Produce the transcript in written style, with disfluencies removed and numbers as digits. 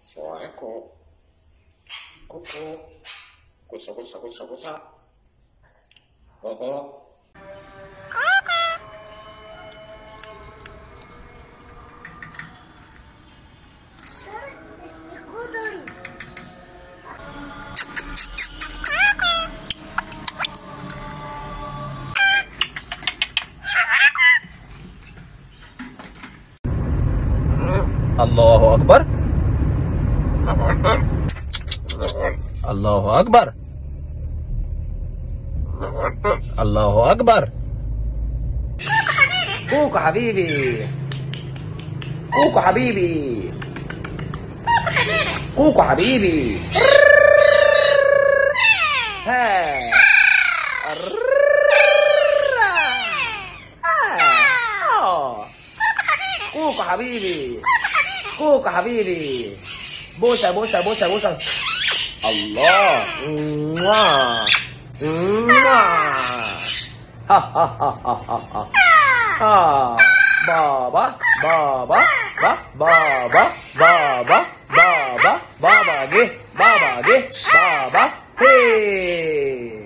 좋아했고 꾹꾹 구석구석구석구석 먹어. الله أكبر. الله أكبر. الله أكبر. كوكو حبيبي. كوكو حبيبي. كوكو حبيبي. ها. كوكو حبيبي. كوكو حبيبي. بوسة بوسة بوسة بوسة. الله. ها ها ها ها ها. بابا بابا بابا بابا بابا بابا جه بابا جه بابا هي.